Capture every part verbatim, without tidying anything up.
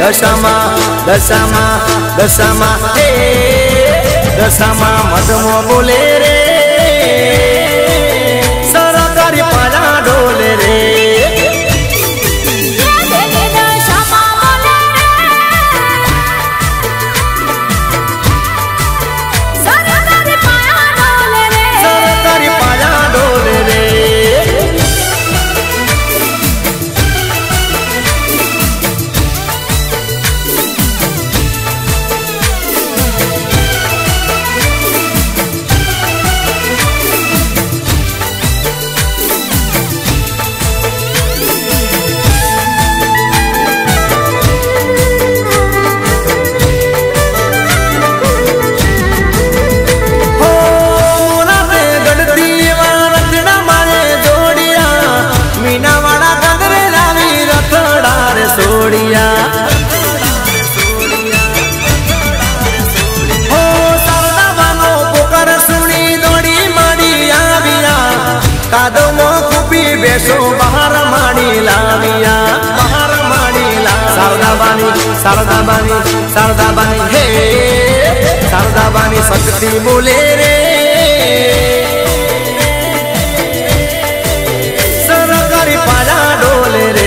दशामा दशामा दशामा ए दशामा मधमो बोले रे सरकारी पाला डोले रे बेसो बाहर माड़ी लाविया बाहर माड़ी ला शारदा बानी शारदा बानी शारदा बानी हे शारदा बानी शक्ति बोले रे सरकारी पाला डोले रे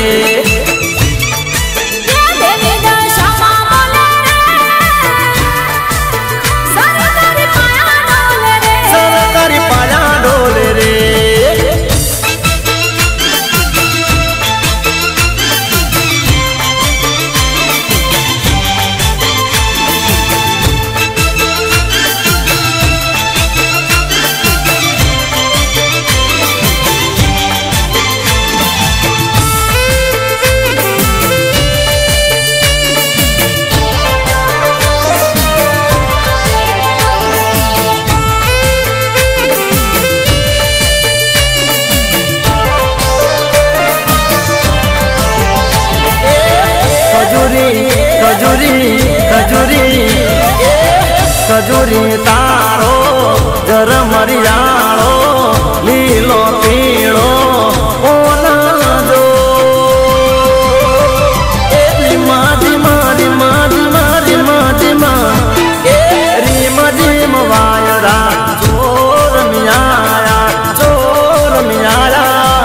सरकारी पाला डोले रे खजूरी खजूरी खजूरी तारो जर मरियालो लीलो पीड़ो ओना जो रीमा रीमा रीमा रीमा रीमा रीमा रीमा रीमा वायरा चोर मियाया चोर मियाया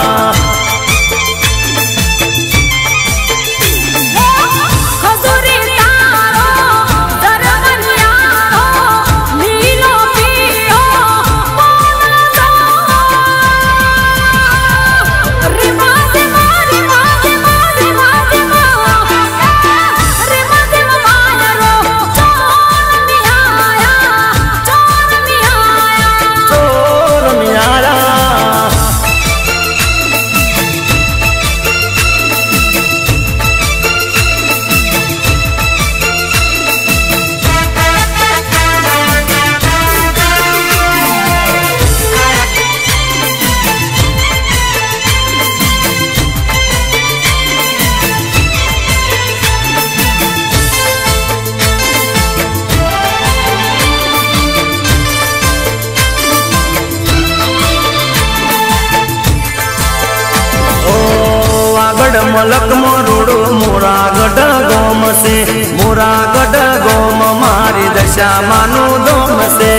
मलक मोरोड़ो मोरा गड गोम से मोरा गड गोम मारी दशा मानो दोम से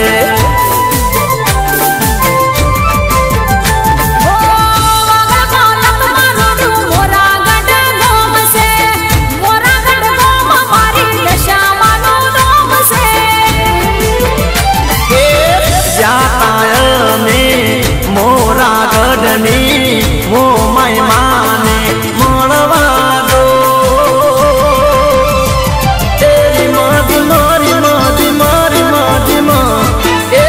मोरा गडनी वो माय माने मोड़वा दो तेरी मादी मारी मादी मारी मादी माँ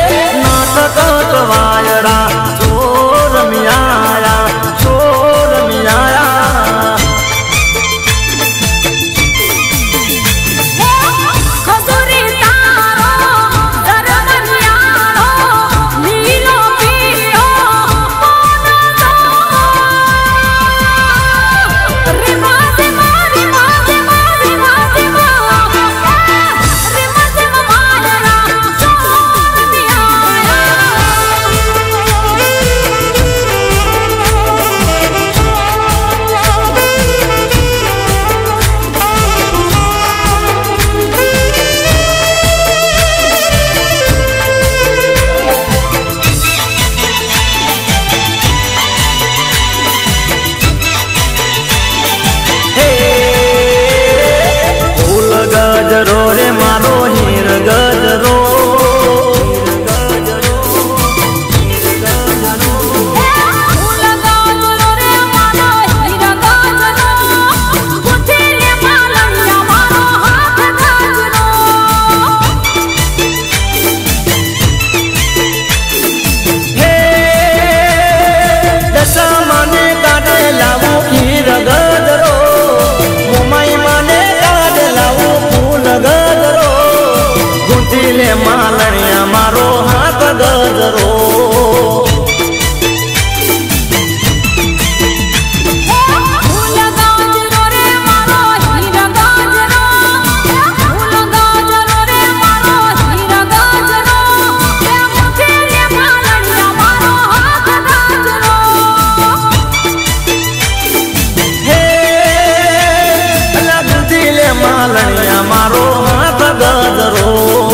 मालणिया मारो हाथ गजरो।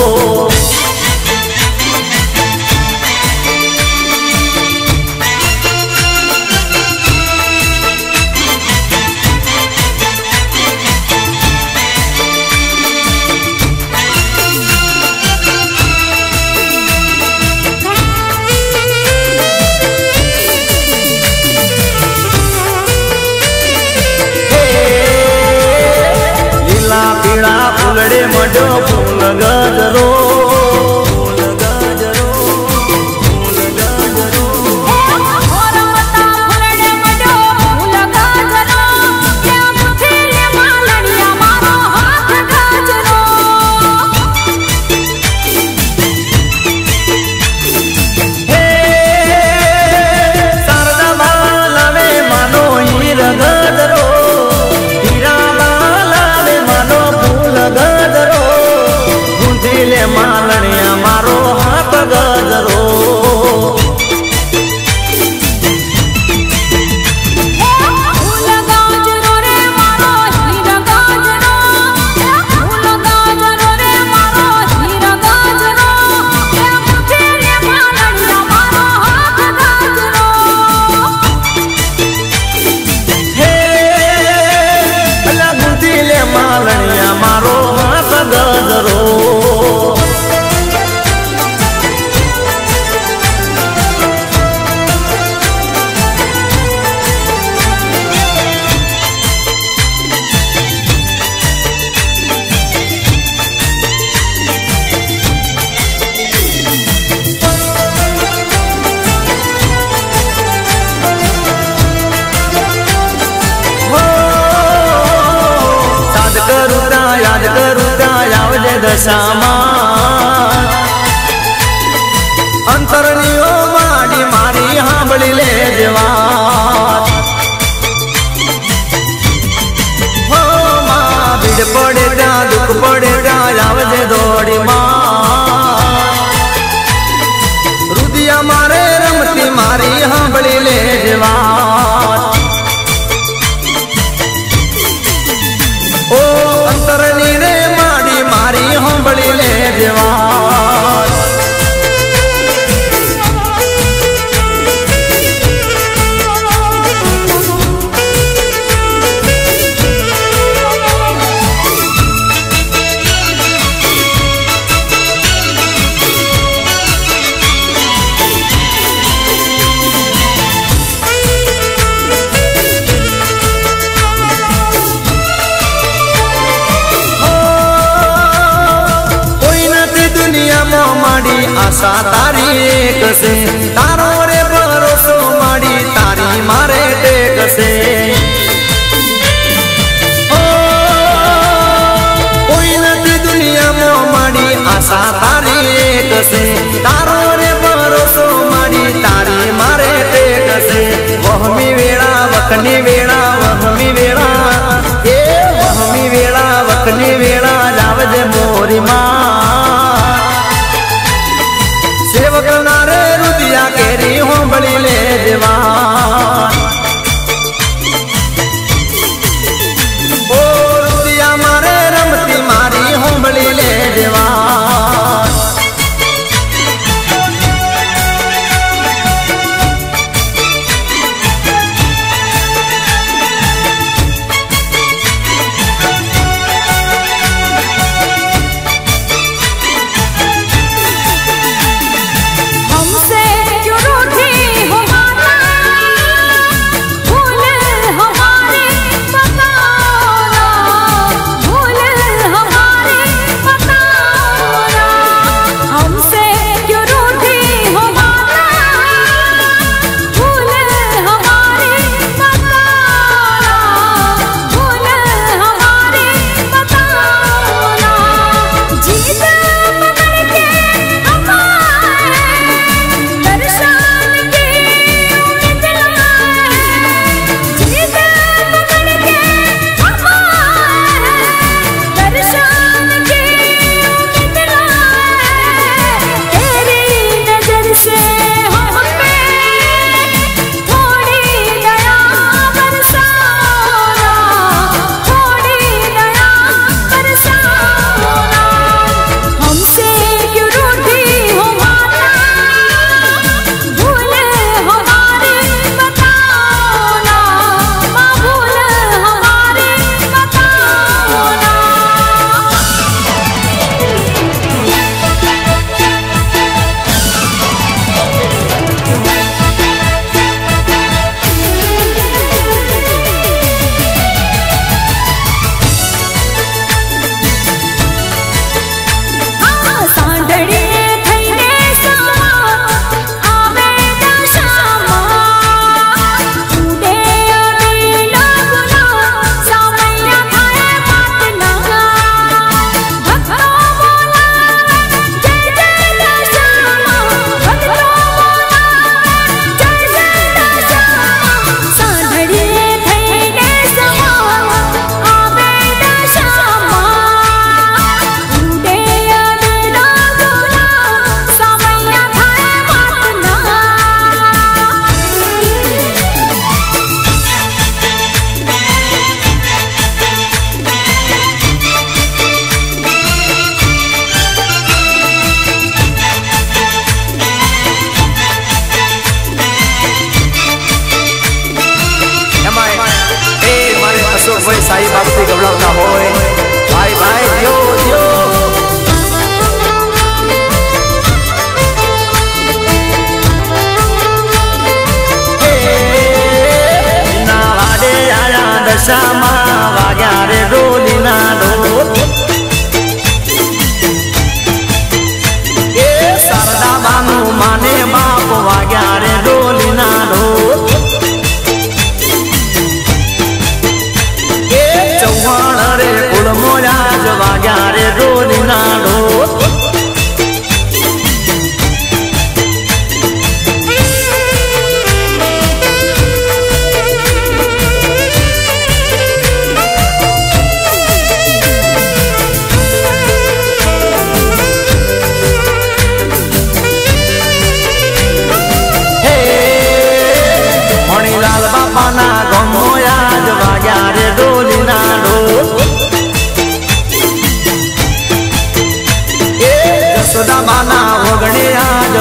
फूलड़े मडो फूल गजरो। मालणिया मारो हाथ गजरो। मालणिया मारो हाथ गजरो। याद करूँ आवजे दशामा अंतरणियो माडी मारी हांबड़ी ले जवान। हो मां भीड़ पड़े जा दुख पड़े जा आवजे दौड़ी मां। रुदिया मारे रमती मारी हांबड़ी ले जवान। ओ अंतरनी रे माड़ी मारी हांबड़ी ले जवान। आशा तारी एक से तारो रे भरोसो माड़ी तारी मारे टेक से। ओ कोई नदी दुनिया मो माड़ी आशा तारी एक से तारो रे भरोसो माड़ी तारी मारे टेक से। वहमी वेड़ा वखनी वेड़ा वहमी वेड़ा ए वहमी वेड़ा वखनी वेड़ा जावजे मोरी मां। सेवक नारे रुदिया केरी हांबड़ी ले जवान। ओ रुदिया मारे रमती मारी हांबड़ी ले जवान।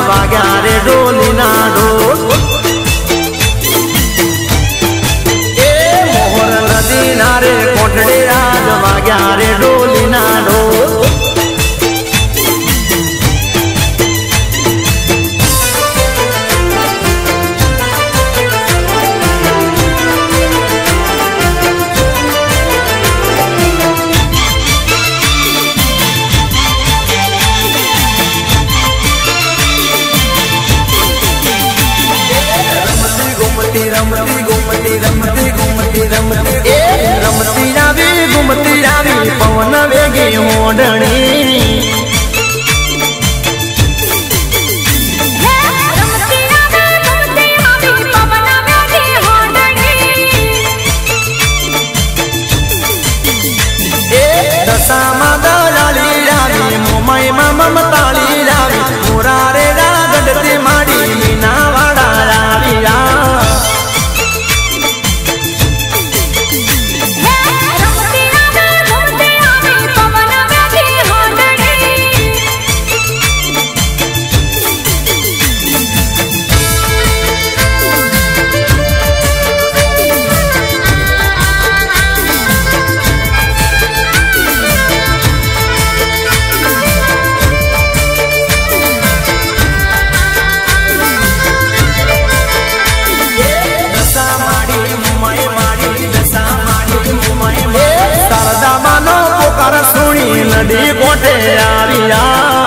वाग्या रे डोली ना ढोल ए मोहर नदी ना रे कोठड़े आज वाग्या रे डोली ना ढोल रमती घूमती रमती घूमती रमती ए रमती रावी घूमती रावी पवन वेगे ओढ़णी दशा दलाली रावी मुंबई में ममताली रावी मुरारे गढ़ती माड़ी मीना वाड़ा रावी रा नदी कोठे आविया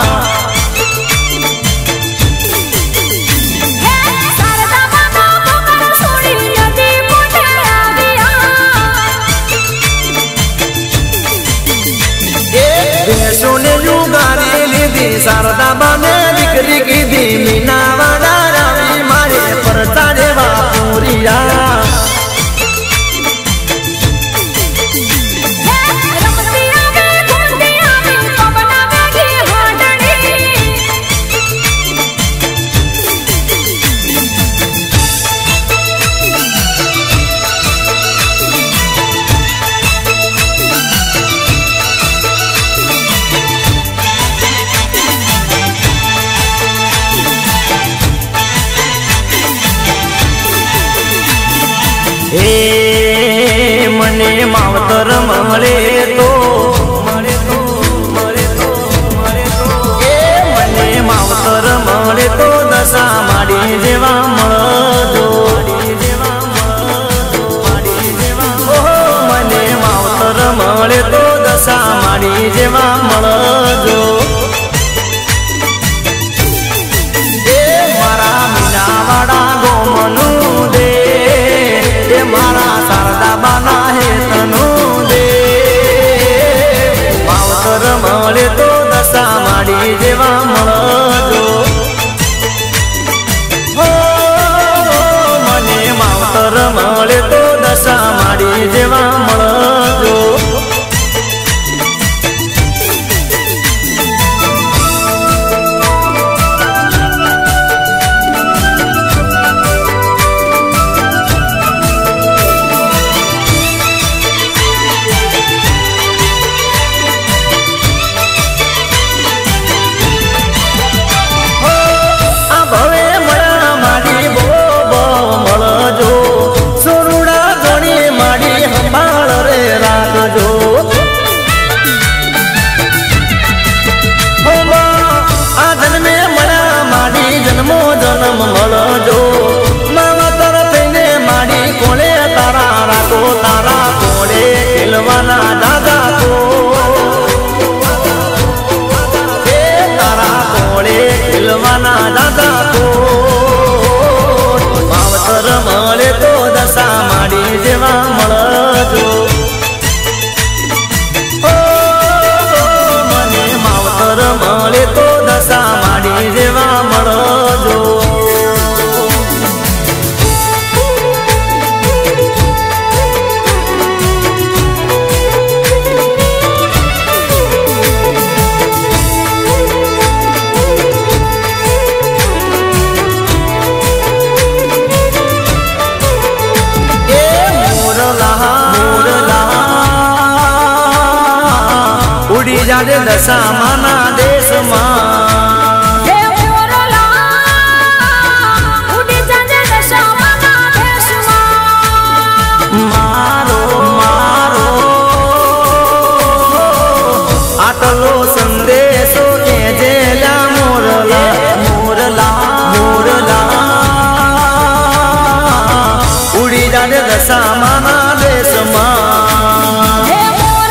सोने युगारी लीधी शारदा बाने दिकरी की दी मीना वाड़ा रावी मारे पर चारे बापुरिया ए मने मावतर मळे तो मळे तो मळे तो मळे तो ए मने मावतर मळे तो दशा माडी जेवा मळजो जेवा मळजो माडी जेवा ओ मने मावतर मळे तो दशा माडी जेवा मळजो ए मारा मीना वाड़ा गोमनु दे मारा शारदा बाना है तनु दे मावतर मळे तो दशा माडी जेवा मळजो हो मने मावतर मळे तो दशा माडी जेवा मळजो दादा को तारा कोड़े खिलवाना दादा को मावतर मळे तो दशा माडी जेवा मळजो ओ मने मावतर मळे तो दशा माडी जेवा मळजो उड़ी जाजे दशा माना देश मां આટલો સંદેશો કે જેલા મોરલા મોરલા મોરલા ઉડી જાને દશામાના દેશમાં હે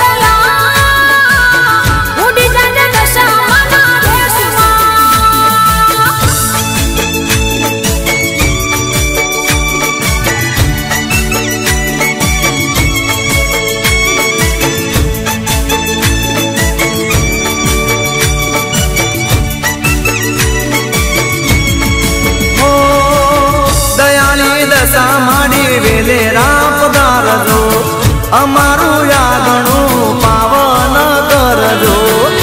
મોરલા ઉડી જાને દશામાના દેશમાં દશા માડી વેલે રામ પધારજો અમારું યાગણું પાવન કરજો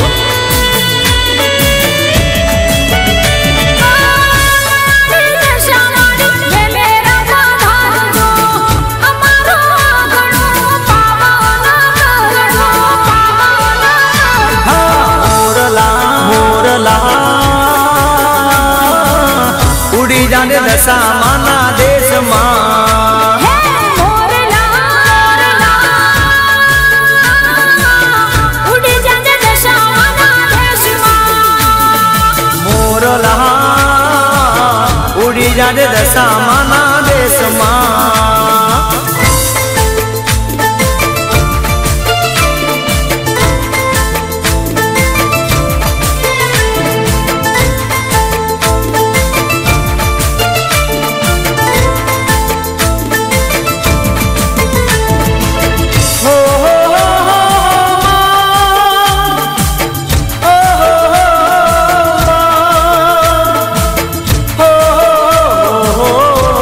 ઉડી જાને દશામાના દેશમાં હે મોરલા ઉડી જાને દશામાના દેશમાં મોરલા ઉડી જાને દશામાના દેશમાં Oh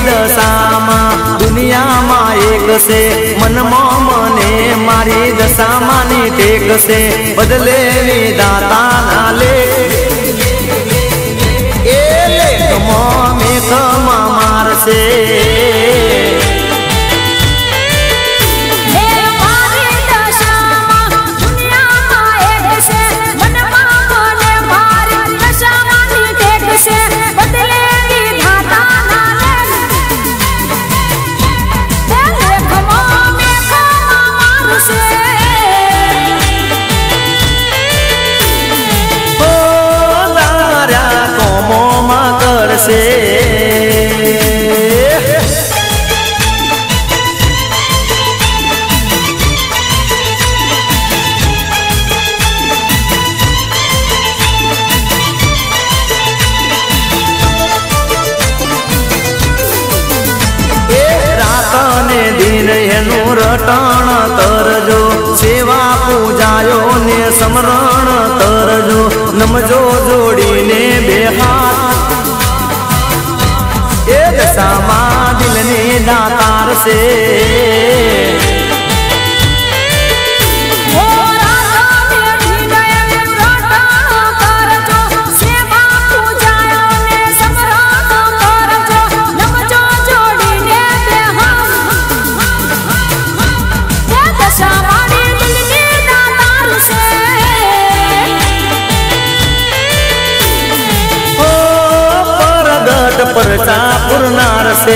દશામાં દુનિયામાં એક છે મનમાં મને મારી દશામાંની ટેક છે બદલે દાતા ના લે એ લેખમાં મેઘમાં મારશે રટણ કરજો સેવા પૂજાયો ને સમરણ કરજો નમજો જોડીને બે હાથ એ દશામાં દિલને દાતાર છે પરચા પૂરનાર છે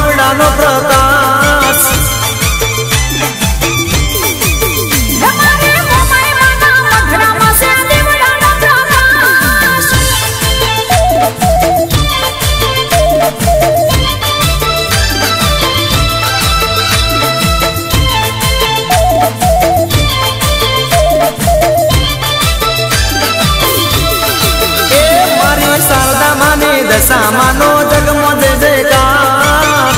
Come on! દશા માનો જગમાં જય જયકાર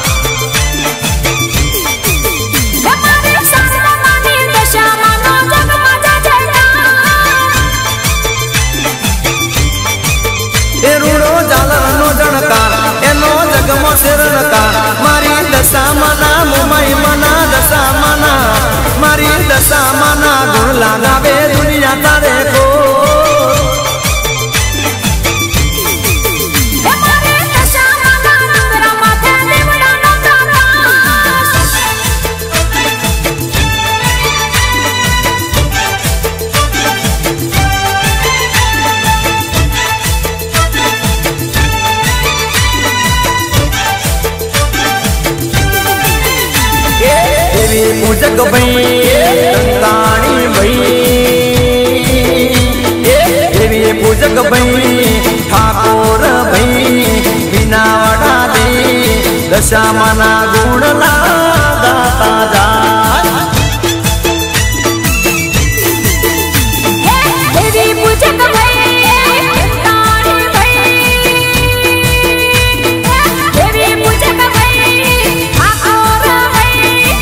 અમારી શારદા માની દશા માનો જગમાં જય જયકાર એ રૂડો ઝાલરનો જણકાર એનો જગમાં શેરણકાર મારી દશા માના મુંબઈ મના દશા માના મારી દશા માના ગુણ લાગાવે દુનિયા તારે કો पूजक भई संतानी भई देवी पूजक भई ठाकुर भई बिनावड़ा दे दशा मना गुण लागाता जाय देवी पूजक भई संतानी भई देवी पूजक भई ठाकुर भई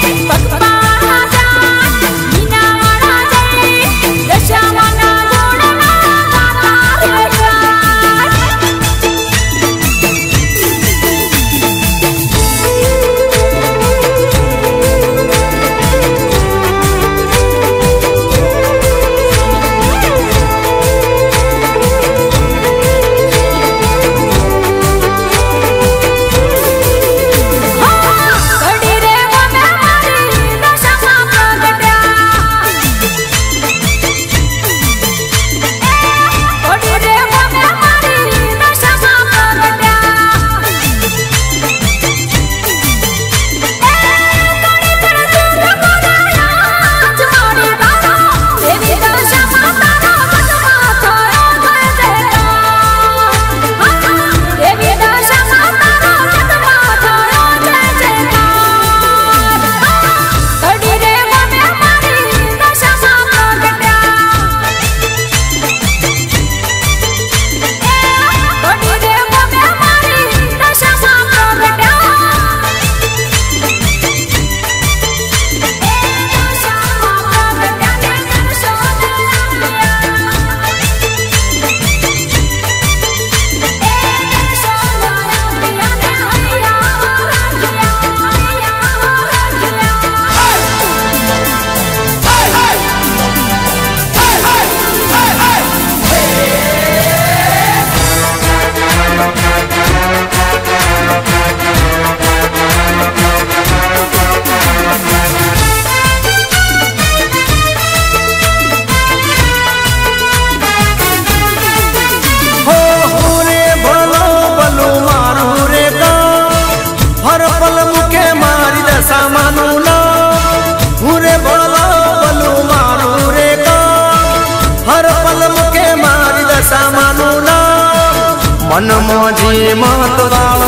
मन मोजी मत वालो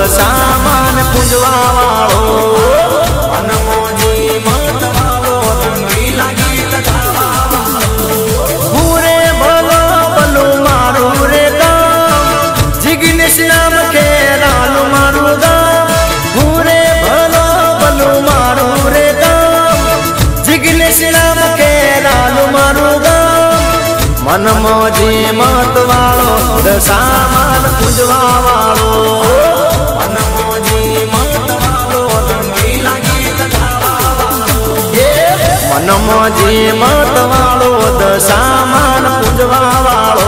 दशामान पूजवा वालो मन मोजी मत वालो रंगी लागी लगावा पूरे भलो बलू मारू रे गाम जिग्नेश नाम के रालू मारू गाम पूरे भलो बलू मारू रे गाम जिग्नेश नाम के रालू मारू गाम मन मोजी मत वालो दशामान पूजवा वालो मन मोजी मत वालो रंगी लागी लगावा मन मोजी मत वालो दशामान पूजवा वालो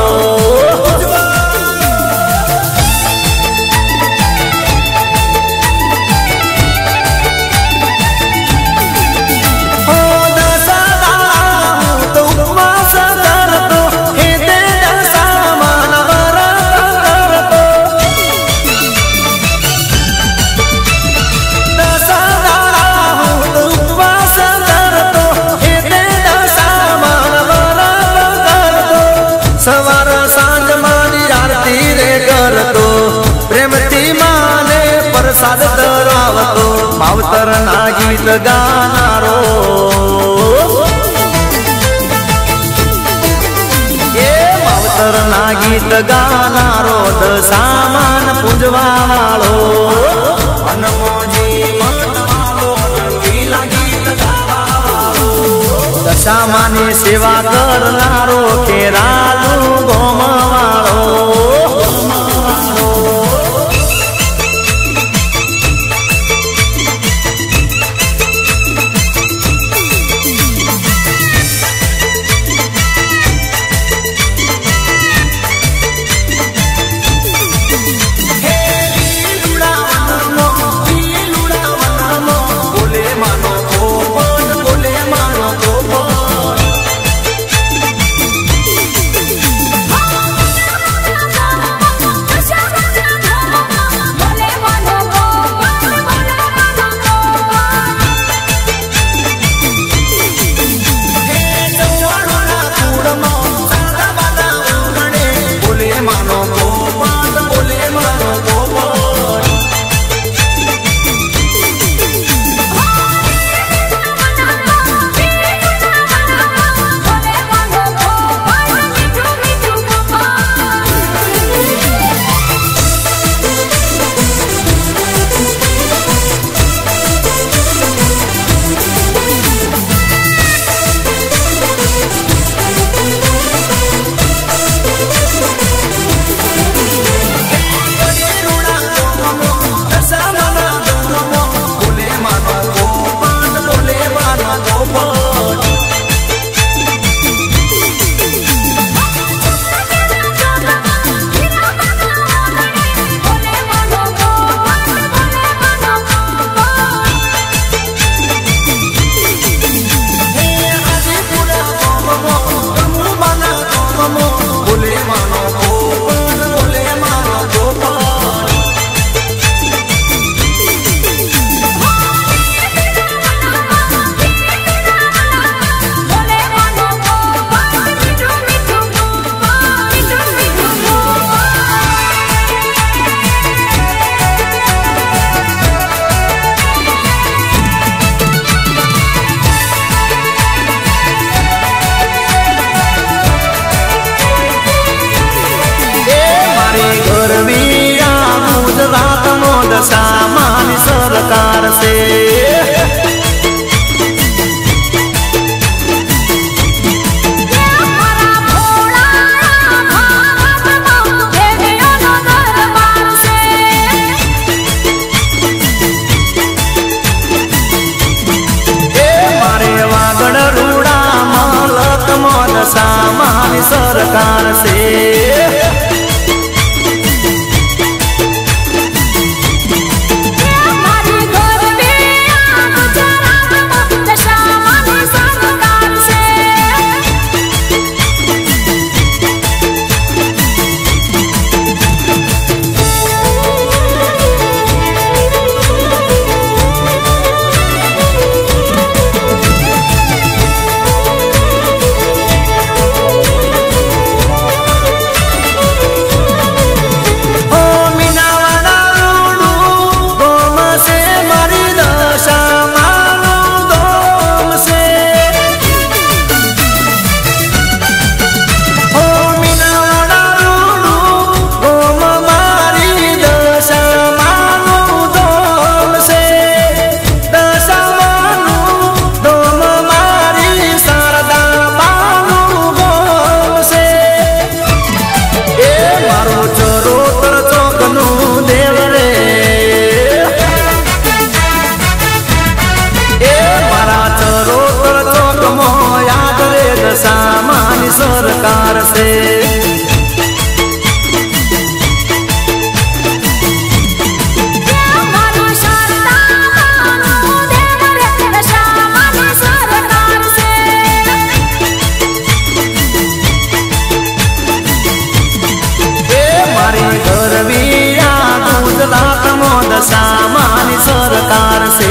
ગીત ગાનારો દશામાન પૂજવા વાળો હનુમાનજી મનવાળો રંગીલા ગીત ગાવા વાળો દશામાની સેવા કરનારો કેરાલુ ગોમ વાળો सामान्य सरकार से वागड़ रूड़ा मलक मद सामान्य सरकार से सामान्य सरकार से मारी घर बिया गुजरात मोद सामान्य सरकार से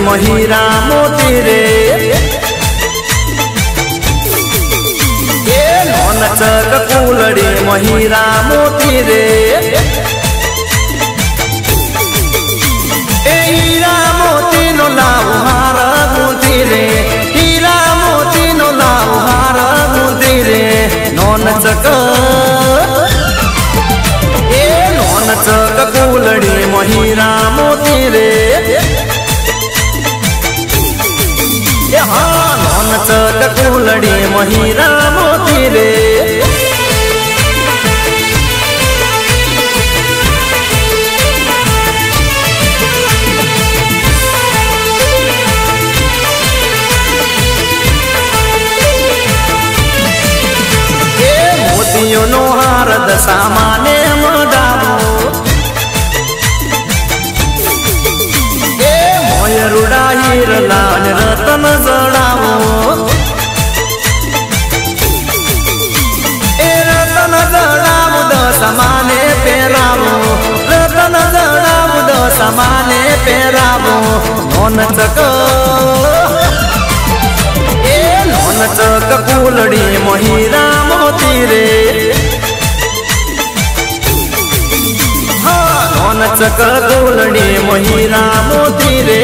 हीरा मोती रे नोनचक कुलड़ी हीरा मोती रे ए हीरा मोती नो लाऊ हार गुंती रे हीरा मोती नो लाऊ हार गुंती रे नोनचक ए नोनचक कुलड़ी हीरा मोती रे हाँ नोनचक कुलड़ी हीरा मोती रे मोतियों नो हार दशा माने मडावो ए मोयरुड़ा हीरला रतन जड़ावो ए रतन जड़ावो दशा माने पेरावो रतन जड़ावो दशा माने पेरावो नोनचक नोनचक कुलड़ी हीरा मोती रे हाँ नोनचक कुलड़ी हीरा मोती रे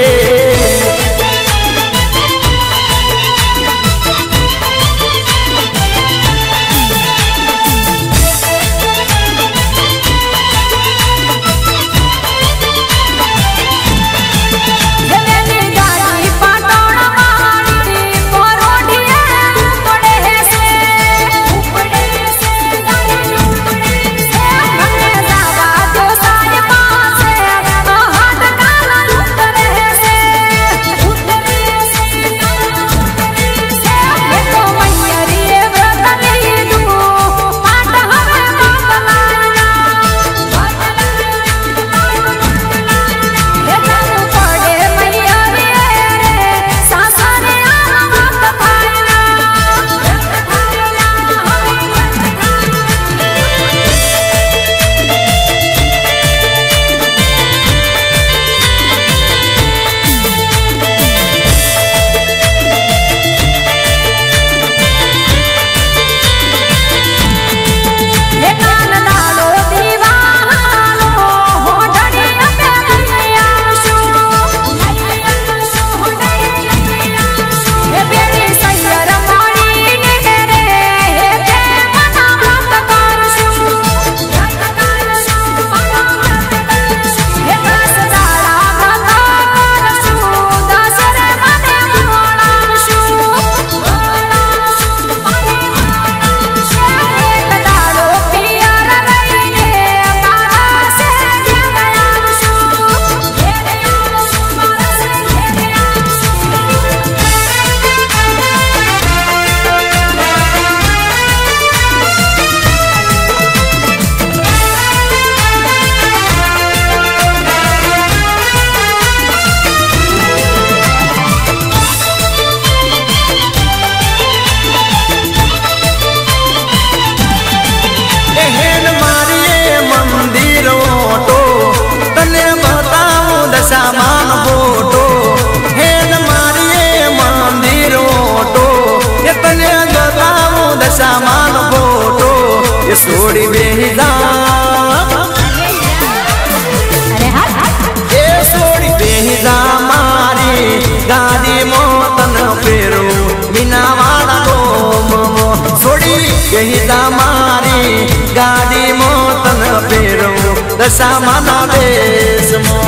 सामान फोटो हेन मारिए मंदिरो तो इतने बताओ दशामान फोटो ये सोड़ी बेहिदा ये सोड़ी बेहिदा मारी गाड़ी मोतन फेरो बिना वाला मो सोड़ी बेहिदा मारी गाड़ी मोतन फेरो दशामान देश मो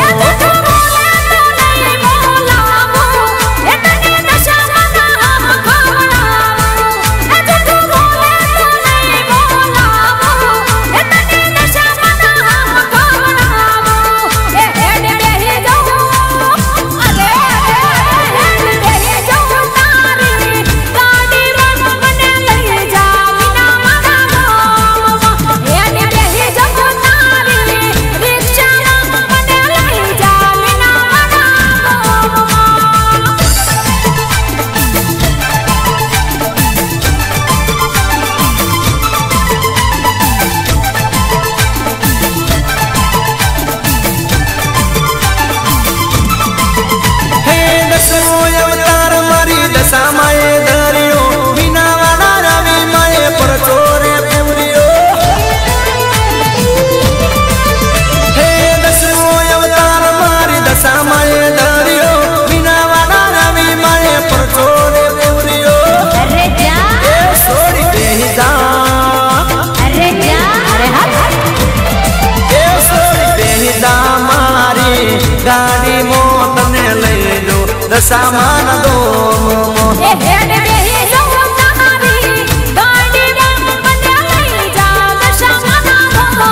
रिक्शा गाड़ी मोत ने ले जो दशामान दो ए हेड बेही जाओ तारी गाड़ी मोत ने ले जा दशामान दो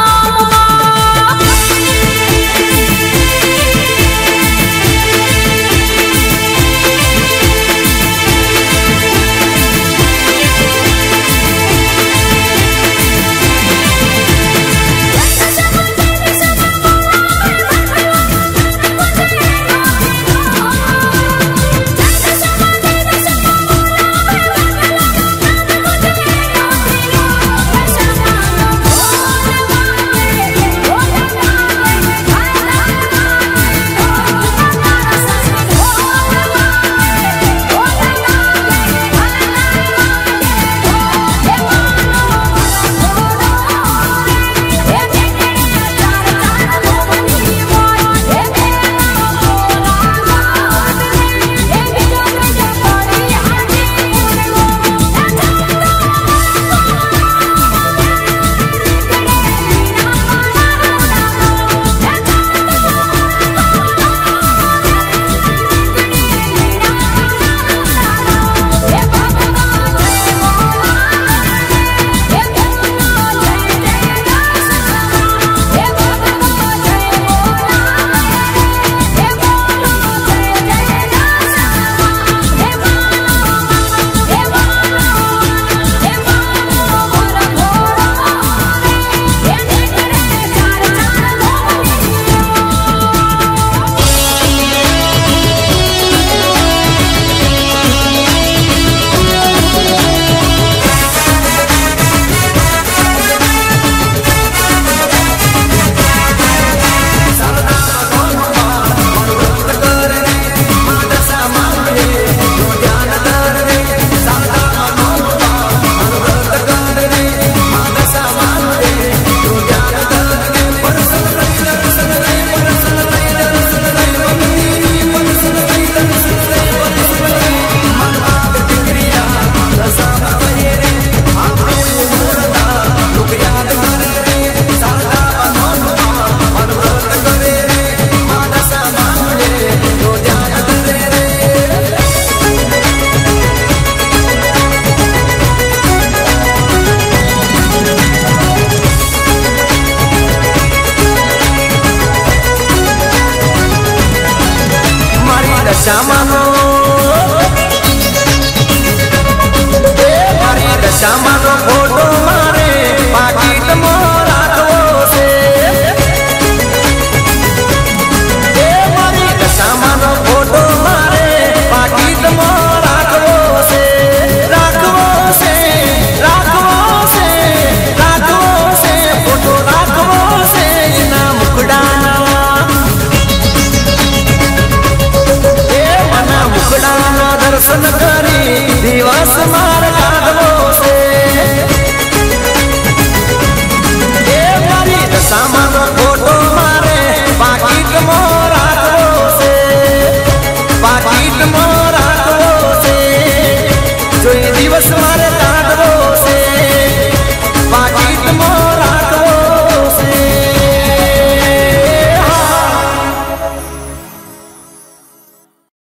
श्यामा